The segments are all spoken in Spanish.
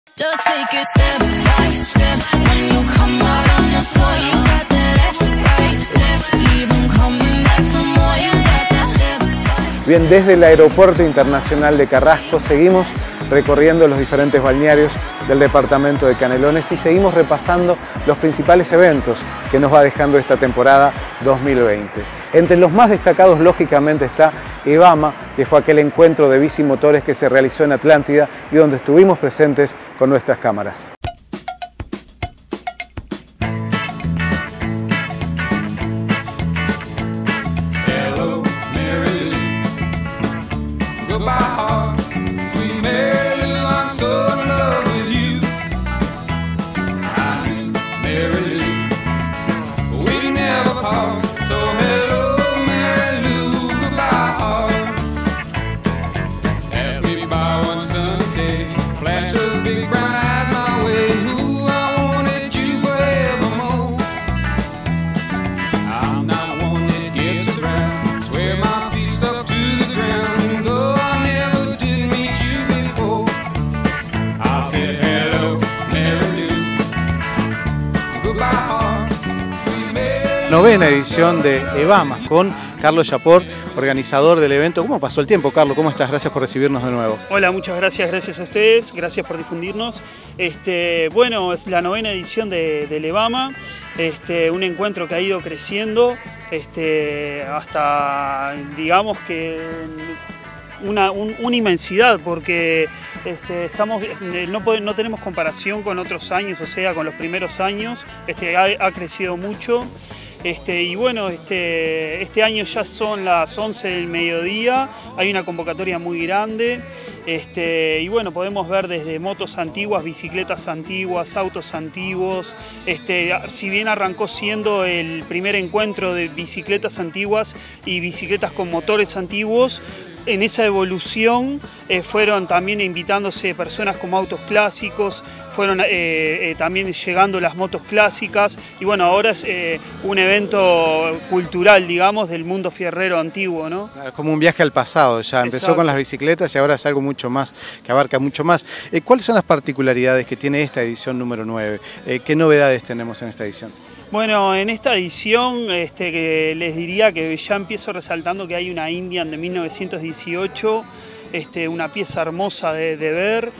Just take it step by step. When you come out on the floor, you got the left, leave 'em coming back for more. You got that step by step. Bien, desde el Aeropuerto Internacional de Carrasco seguimos recorriendo los diferentes balnearios del departamento de Canelones y seguimos repasando los principales eventos que nos va dejando esta temporada 2020. Entre los más destacados, lógicamente, está EVAMA, que fue aquel encuentro de bicimotores que se realizó en Atlántida y donde estuvimos presentes con nuestras cámaras. Novena edición de EVAMA con Carlos Yapor, organizador del evento. ¿Cómo pasó el tiempo, Carlos? ¿Cómo estás? Gracias por recibirnos de nuevo. Hola, muchas gracias a ustedes, gracias por difundirnos. Bueno, es la novena edición del EVAMA, un encuentro que ha ido creciendo hasta, digamos que una inmensidad, porque no tenemos comparación con otros años, o sea, con los primeros años. Ha crecido mucho. Y bueno, este año ya son las 11 del mediodía, hay una convocatoria muy grande, y bueno, podemos ver desde motos antiguas, bicicletas antiguas, autos antiguos. Si bien arrancó siendo el primer encuentro de bicicletas antiguas y bicicletas con motores antiguos, en esa evolución fueron también invitándose personas como autos clásicos, fueron también llegando las motos clásicas, y bueno, ahora es un evento cultural, digamos, del mundo fierrero antiguo, ¿no? Es como un viaje al pasado, ya empezó. Exacto. Con las bicicletas y ahora es algo mucho más, que abarca mucho más. ¿Cuáles son las particularidades que tiene esta edición número 9? ¿Qué novedades tenemos en esta edición? Bueno, en esta edición que les diría que ya empiezo resaltando que hay una Indian de 1918, una pieza hermosa de ver.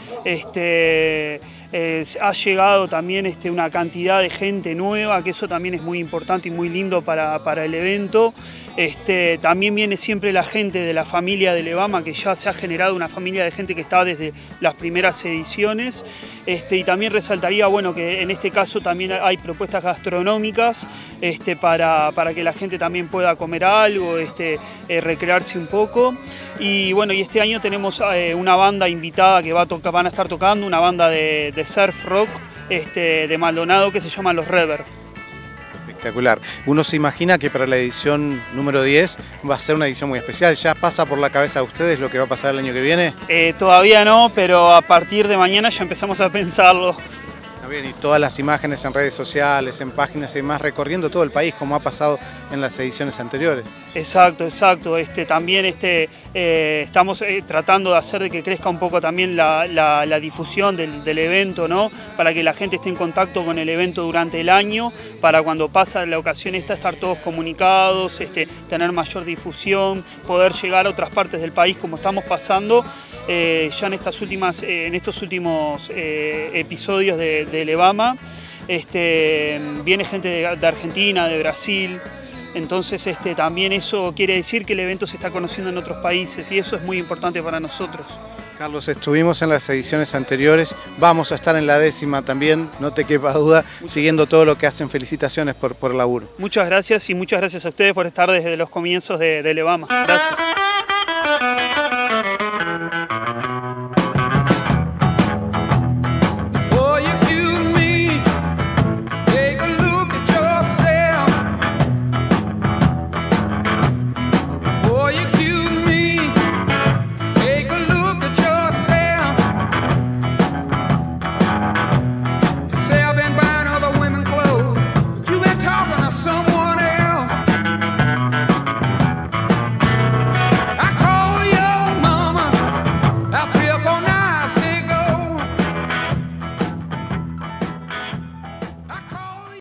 Ha llegado también una cantidad de gente nueva, que eso también es muy importante y muy lindo para el evento. También viene siempre la gente de la familia del EVAMA, que ya se ha generado una familia de gente que está desde las primeras ediciones. Y también resaltaría, bueno, que en este caso también hay propuestas gastronómicas para que la gente también pueda comer algo, recrearse un poco. Y bueno, y este año tenemos una banda invitada que van a estar tocando, una banda de surf rock de Maldonado, que se llama Los Rever. Espectacular. Uno se imagina que para la edición número 10 va a ser una edición muy especial. ¿Ya pasa por la cabeza de ustedes lo que va a pasar el año que viene? Todavía no, pero a partir de mañana ya empezamos a pensarlo. Está bien, y todas las imágenes en redes sociales, en páginas y demás, recorriendo todo el país, como ha pasado en las ediciones anteriores. Exacto. También estamos tratando de hacer de que crezca un poco también la difusión del evento, ¿no? Para que la gente esté en contacto con el evento durante el año, para cuando pasa la ocasión estar todos comunicados, tener mayor difusión, poder llegar a otras partes del país como estamos pasando. Ya en estos últimos episodios del EVAMA, viene gente de Argentina, de Brasil. Entonces también eso quiere decir que el evento se está conociendo en otros países, y eso es muy importante para nosotros. Carlos, estuvimos en las ediciones anteriores, vamos a estar en la 10ª también, no te quepa duda, siguiendo todo lo que hacen. Felicitaciones por el laburo. Muchas gracias, y muchas gracias a ustedes por estar desde los comienzos del EVAMA. Gracias.